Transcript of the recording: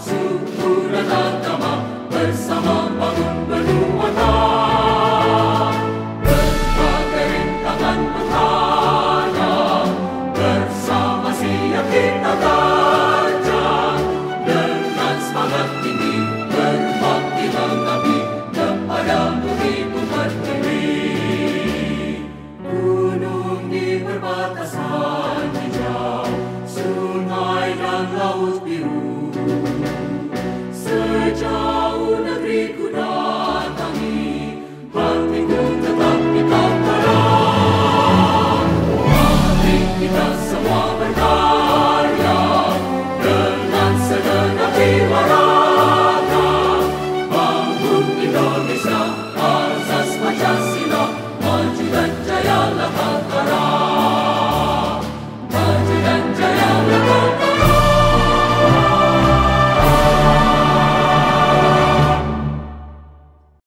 suku dan agama bersama bangun bernuansa. Berbagai rintangan menghadang, bersama siap kita terjang dengan semangat tinggi.